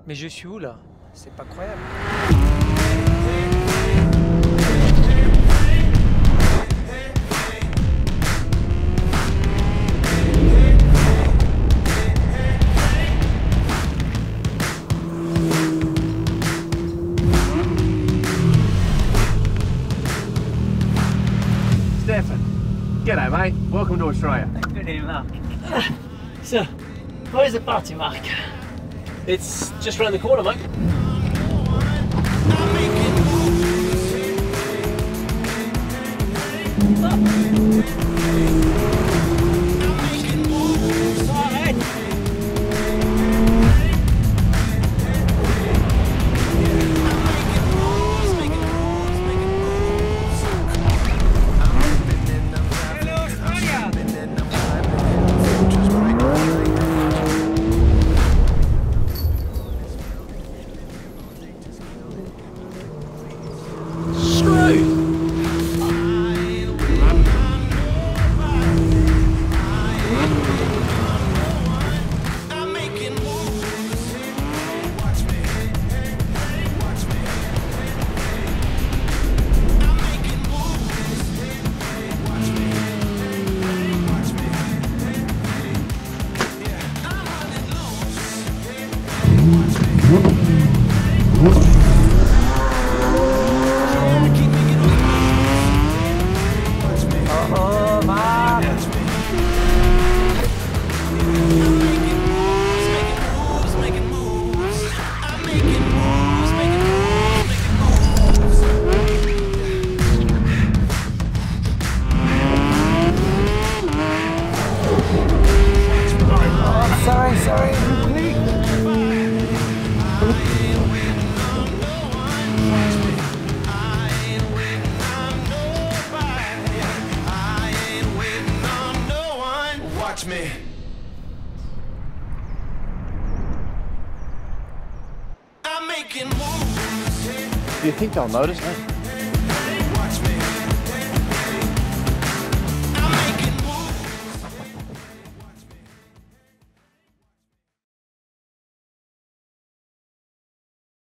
Mais je suis où là? C'est pas croyable. Stefan, g'day mate, welcome to Australia. Good day, Mark. So, where's the party, Mark? It's just round the corner, mate. Sorry. Watch me. I'm making moves. Do you think they'll notice, mate?